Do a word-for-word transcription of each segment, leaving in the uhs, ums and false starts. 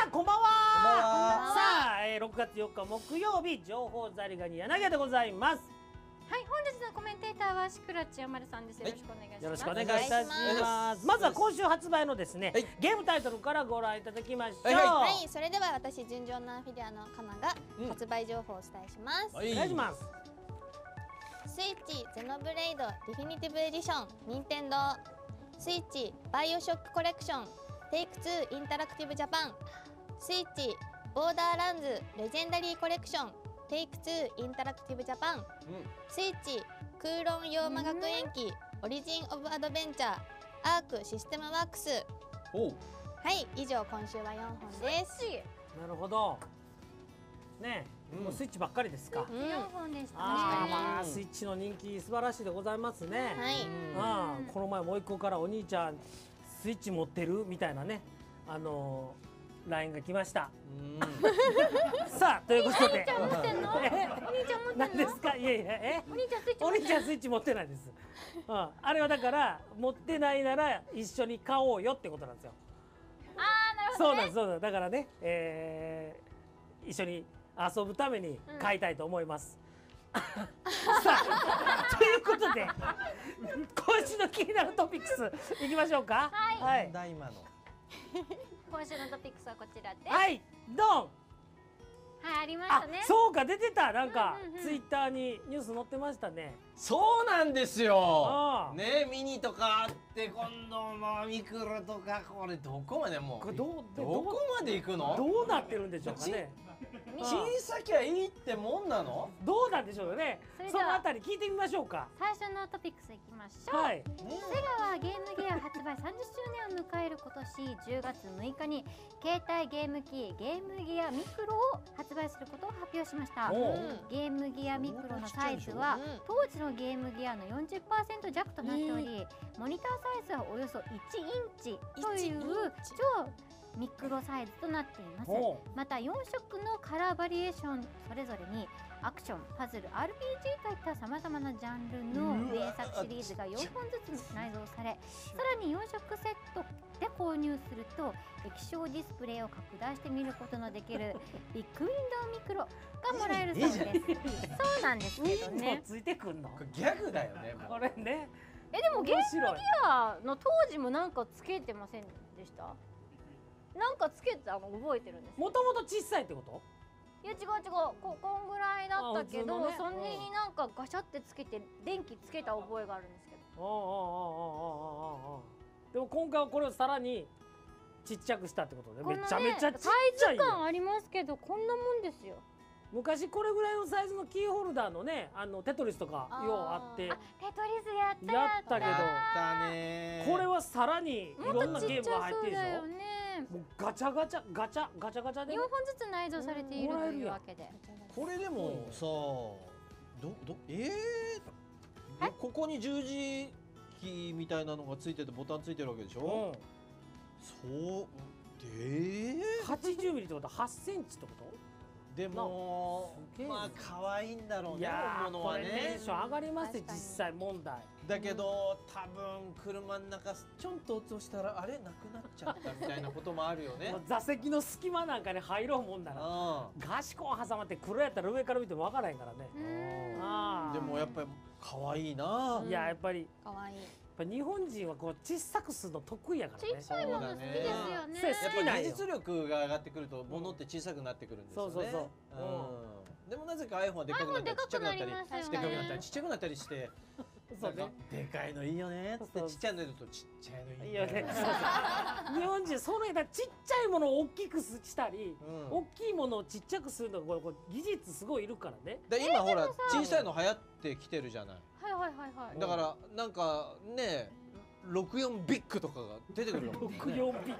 んこんばんは。さあ、えー、ろくがつよっか木曜日、情報ザリガニ柳でございます。 はい、本日のコメンテーターはシクラ千代丸さんです。よろしくお願いします。 よろしくお願いいたします。まずは今週発売のですね、はい、ゲームタイトルからご覧いただきましょう。はい、 はい、それでは私純情なフィギュアのカナが発売情報をお伝えします。 うん、お願いします。 スイッチゼノブレイドディフィニティブエディション任天堂スイッチバイオショックコレクションテイクツーインタラクティブジャパンスイッチボーダーランズレジェンダリーコレクションテイクツーインタラクティブジャパン、うん、スイッチ空論妖魔学園記オリジンオブアドベンチャーアークシステムワークス。はい、以上今週はよんほんです。 なるほどね、うん、もうスイッチばっかりですか。 よんほんでしたね。 あまあスイッチの人気素晴らしいでございますね。はい、あこの前もう一個からお兄ちゃんスイッチ持ってるみたいなね、あのー、ラインが来ました。さあということで、お兄ちゃん持ってんの？お兄ちゃん持ってんの？何ですか？いやいやえ？お兄ちゃんスイッチお兄ちゃんスイッチ持ってないです。うん、あれはだから持ってないなら一緒に買おうよってことなんですよ。 ああなるほどね。 そうなんですそうなんです。だからね、えー、一緒に遊ぶために買いたいと思います。うん、さあということで今週の気になるトピックスいきましょうか。 はい。 はい、今の今週のトピックスはこちらです。 はい、ドン。 はい、ありましたね。 そうか、出てた。なんかツイッターにニュース載ってましたね。 そうなんですよ。ね、ミニとかあって今度のミクロとかこれどこまでもうどこまで行くの？ どうなってるんでしょうかね。 小さきゃいいってもんなの？ どうなんでしょうね。そのあたり聞いてみましょうか。 最初のトピックスいきましょう。はい、セガはゲームギア発売さんじゅっしゅうねんを迎える今年じゅうがつむいかに携帯ゲーム機ゲームギアミクロを発売することを発表しました。ゲームギアミクロのサイズは当時のゲームギアの よんじゅっパーセント 弱となっており、モニターサイズはおよそいちインチという超ミクロサイズとなっています。またよんしょくのカラーバリエーションそれぞれにアクション、パズル、アールピージー といったさまざまなジャンルの名作シリーズがよんほんずつ内蔵され、さらによんしょくセットで購入すると液晶ディスプレイを拡大して見ることのできるビッグウィンドウミクロがもらえるそうです。そうなんですけどね。 ついてくんの？ ギャグだよね。 これね。 えでもゲームギアの当時もなんかつけてませんでした？なんかつけてたの覚えてるんです。 もともと小さいってこと？ いや違う違う、ここんぐらいだったけど、ね、それになんかガシャってつけて電気つけた覚えがあるんですけど。あああああああああ。でも今回はこれをさらにちっちゃくしたってことで、ね、めちゃめちゃちっちゃい。 サイズ感ありますけどこんなもんですよ。 昔これぐらいのサイズのキーホルダーのね、あのテトリスとかようあって、 テトリスやったやったけど、 やったね。 これはさらにいろんなゲームが入ってるでしょ。もうガチャガチャガチャガチャガチャでよんほんずつ内蔵されているというわけで、 これでもさ、どどええここに十字キーみたいなのがついててボタンついてるわけでしょ。そうではちじゅうミリってことははちセンチってこと？ でもまあ可愛いんだろうね。 いや本物はね。 テンション上がりますよ実際問題。 だけど多分車の中ちょんと落としたらあれなくなっちゃったみたいなこともあるよね。 座席の隙間なんかに入ろうもんならガシコン挟まって黒やったら上から見てもわからへんからね。 でもやっぱり可愛いな。 いややっぱり可愛い。 やっぱ日本人はこう小さくするの得意やからね。 小さいもの好きですよね。 やっぱ技術力が上がってくると物って小さくなってくるんですよね。そうそうそう。でもなぜか iPhone はでっかくなったりちっちゃくなったりでっかくなったりちっちゃくなったりして、そうね。でかいのいいよねってちっちゃいのいるとちっちゃいのいいよね。 日本人その間ちっちゃいものを大きくしたり、大きいものをちっちゃくするのがこれ技術すごいいるからね。 で今ほら小さいの流行ってきてるじゃない。 はいはいはいはい。 だからなんかね、ろくじゅうよんビッグとかが出てくるの。 ろくじゅうよんビッグ。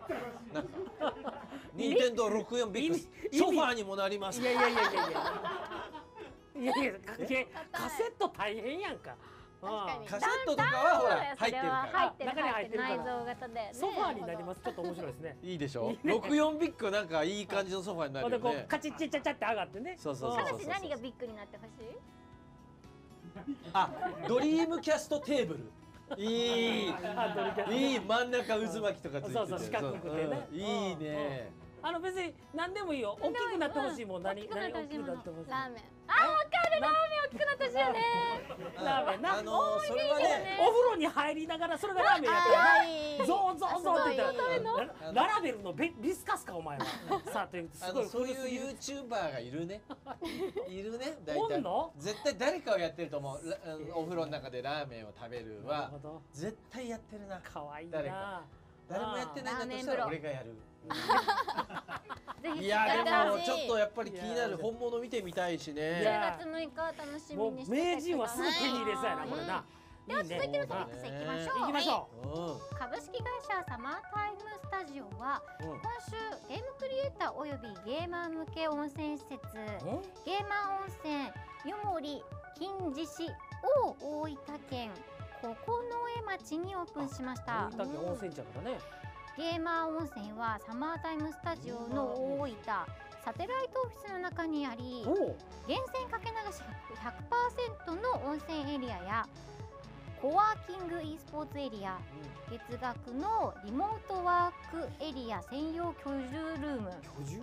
任天堂ろくじゅうよんビッグソファーにもなります。 いやいやいやいやいや。いやいやカセット大変やんか。 カセットとかはほら入ってるから。 入ってる入ってる内蔵型で。 ソファーになります。ちょっと面白いですね。 いいでしょ。ろくじゅうよんビッグなんかいい感じのソファーになるよね。 カチッチッチャチャって上がってね。 そうそうそう。 ただし何がビッグになってほしい？ あ、ドリームキャストテーブル。いいいい真ん中渦巻きとかついてて、 そうそう四角くてね、 いいね。 あの別に何でもいいよ。大きくなってほしいもん。何何大きくなってほしい。 ラーメン。 あ、わかる。ラーメン大きくなったしよね。 ラーメンな。 あのそれはね、 お風呂に入りながらそれがラーメンやったらゾーンゾーンゾーンって言ったらララベルのビビスカスかお前は。さあというすごいそういうユーチューバーがいるね。いるね。大体おんの？ 絶対誰かをやってると思う。お風呂の中でラーメンを食べるは絶対やってるな。 可愛い誰か。 な。 誰もやってないんだとしたら俺がやる。 ぜひいやでもちょっとやっぱり気になる本物見てみたいしね。 じゅうがつむいか楽しみにしててください。 名人はすぐ手に入れそうやなこれな。 では続いてのトピックスいきましょう。 行きましょう。株式会社サマータイムスタジオは今週ゲームクリエイターおよびゲーマー向け温泉施設ゲーマー温泉湯守金獅子を大分県九重町にオープンしました。 大分県温泉地だからね。 ゲーマー温泉はサマータイムスタジオの大分サテライトオフィスの中にあり、源泉かけ流し ひゃくパーセント の温泉エリアやコワーキング e スポーツエリア、月額のリモートワークエリア専用居住ルーム、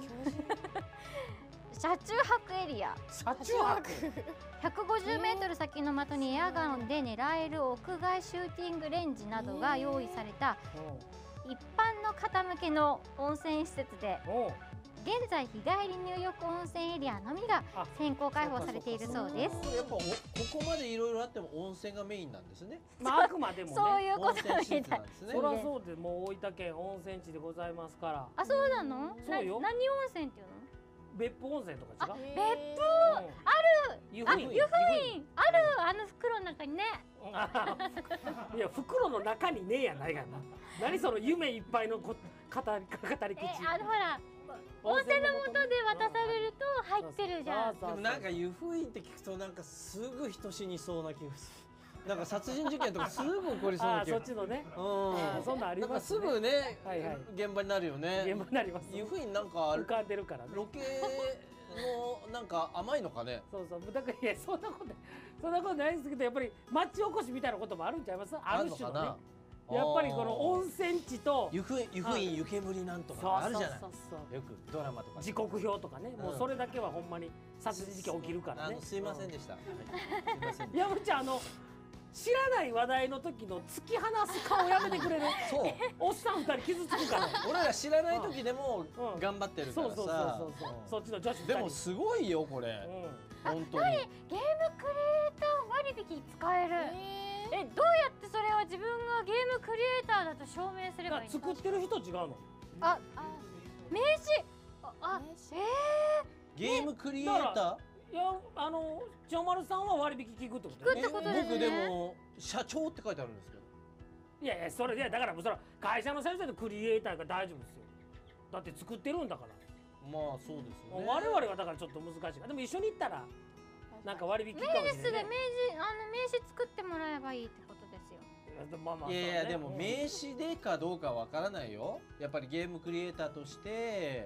車中泊エリア、 車中泊ひゃくごじゅうメートル先の的にエアガンで狙える屋外シューティングレンジなどが用意された一般の方向けの温泉施設で、現在日帰り入浴温泉エリアのみが先行開放されているそうです。 やっぱここまでいろいろあっても温泉がメインなんですね。 まああくまでもね。 そういうことみたい。 そりゃそうで、もう大分県温泉地でございますから。 あ、そうなの？ そうよ。 何温泉っていうの？ 別府温泉とか違う？ 別府ある。 湯布院。 湯布院ある。あの袋の中にね。 いや袋の中にねえやないがな。何その夢いっぱいのこ語り語り口。 あのほら。温泉の素で渡されると入ってるじゃん。 でもなんか湯布院って聞くとなんかすぐ人死にそうな気がする。なんか殺人事件とかすぐ起こりそうな気が。 そっちのね。 うん。 そんなあります。 なんかすぐね、現場になるよね。 現場になります。 湯布院なんか浮かんでるからね。 ロケのなんか甘いのかね。 そうそう。だからいやそんなことそんなことないですけどやっぱり町おこしみたいなこともあるんちゃいます？ある種のね。やっぱりこの温泉地と湯布院湯布院湯煙なんとかあるじゃない。よくドラマとか時刻表とかね、もうそれだけはほんまに殺人事件起きるからね。 すいませんでした。 山ちゃんあの知らない話題の時の突き放す顔やめてくれる。 そう。 おっさん二人傷つくから。 俺ら知らない時でも頑張ってるからさ。 そうそうそうそう。そっちの女子でもすごいよこれ。本当に。 ゲームクリエイター割引使える。え、どうやってそれは自分がゲームクリエイターだと証明すればいいの？ 作ってる人違うの？ あ、名刺。あ、ええ。 ゲームクリエイター？ いや、あの千代丸さんは割引聞くってことね。聞くってことですね。 僕でも社長って書いてあるんですけど。 いやいや、それでだからもうそれ会社の先生とクリエイターが大丈夫ですよ。だって作ってるんだから。 まあそうですね。 我々はだからちょっと難しいから。でも一緒に行ったら。なんか割引かもしれない。 名刺で名刺あの名刺作ってもらえばいいってことですよ。 いやいやでも名刺でかどうかわからないよ。やっぱりゲームクリエイターとして。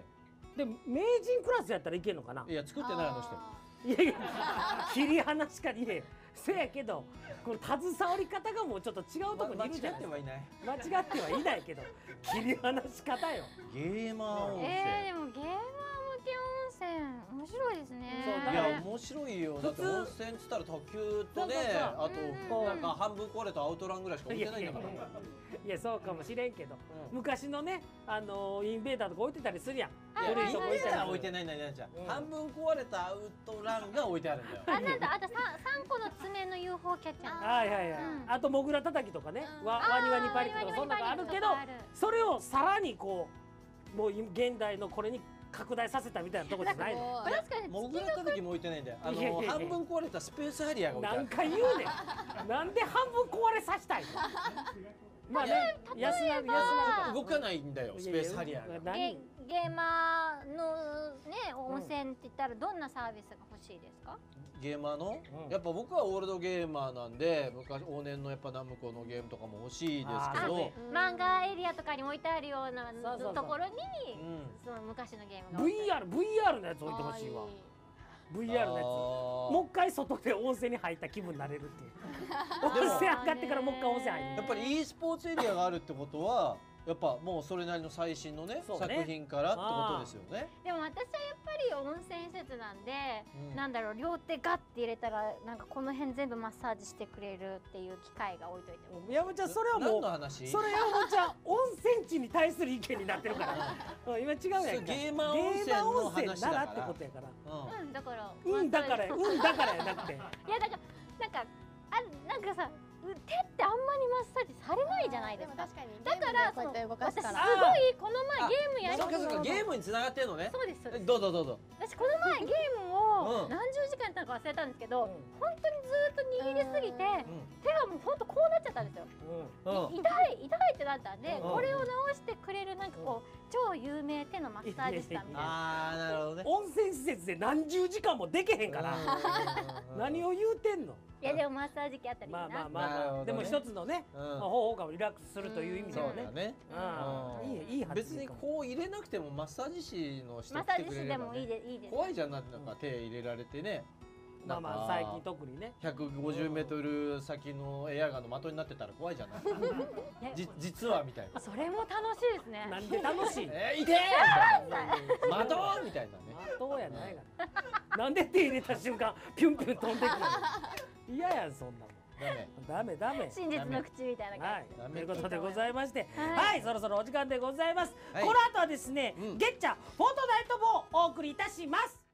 で名人クラスやったらいけるのかな。 いや作ってないあの人。 いやいや切り離しかいれ。せやけどこの携わり方がもうちょっと違うところにいるじゃない。 間違ってはいない。 間違ってはいないけど切り離し方よ。 ゲーマー温泉。 えー、でもゲーマー向け温泉面白いですね。 いや面白いよ。だって温泉っつったら卓球とね、あとなんか半分壊れたアウトランぐらいしか置いてないんだから。 いやそうかもしれんけど、昔のねあのインベーダーとか置いてたりするやん。 インベーダー置いてないんだよ。半分壊れたアウトランが置いてあるんだよ。 あ、なんだあと三個の爪の ユーフォー キャッチャー。 はいはいはい。あとモグラ叩きとかね、ワニワニパリとかそんなのあるけど、それをさらにこうもう現代のこれに拡大させたみたいなところじゃないの。 確かにモグラ叩きも置いてないんだよ。あの半分壊れたスペースハリアーが置いてある。 何回言うねん。なんで半分壊れさせたいの。まあね、安なる安なる動かないんだよスペースハリアーが。 ゲーマーのね温泉って言ったらどんなサービスが欲しいですか？ ゲーマーの、うん、やっぱ僕はオールドゲーマーなんで昔往年のやっぱナムコのゲームとかも欲しいですけど、 漫画エリアとかに置いてあるようなところにその昔のゲームがブイアール ブイアール のやつ置いてほしいわ。ブイアール のやつもう一回外で温泉に入った気分になれるっていう。温泉上がってからもう一回温泉入る。 やっぱり e スポーツエリアがあるってことはやっぱもうそれなりの最新のね作品からってことですよね。 でも私はやっぱり温泉施設なんで、なんだろう、両手ガッて入れたらなんかこの辺全部マッサージしてくれるっていう機械が置いといても、 山本ちゃんそれはもう何の話？ それ山本ちゃん温泉地に対する意見になってるから今違うやんか。 ゲーマー温泉の話だからってことやから。 うんだからうんだからうんだからやなくて、いやだからなんかあなんかさ、手ってあんまりマッサージされないじゃないですか。だからこうやって動かすから。 すごいこの前ゲームやりそうかそうか、ゲームに繋がってんのね。 そうですそうです。 どうぞどうぞ。 私この前ゲームを何十時間やったのか忘れたんですけど、本当にずっと握りすぎて手がもう本当こうなっちゃったんですよ。痛い痛いってなったんで、これを直してくれるなんかこう超有名手のマッサージ師さんみたいな。 ああなるほどね。 温泉施設で何十時間もできへんから何を言うてんの。 いやでもマッサージ機あったりいいな。 まあまあまあでも一つのね方法がリラックスするという意味ではね。いいいい話。 別にこう入れなくてもマッサージ師の人マッサージ師でもいいでいいです。 怖いじゃん、なんか手入れられてね。 まあまあ最近特にねひゃくごじゅうメートル先のエアガンの的になってたら怖いじゃないじ実はみたいな。 それも楽しいですね。 なんで楽しいえー、いてーみたいな的みたいなね。 的やないがなんで手入れた瞬間ピュンピュン飛んでくるの嫌やんそんなもん。ダメダメ真実の口みたいな感じということでございまして、はいそろそろお時間でございます。この後はですねゲッチャフォートナイトもお送りいたします。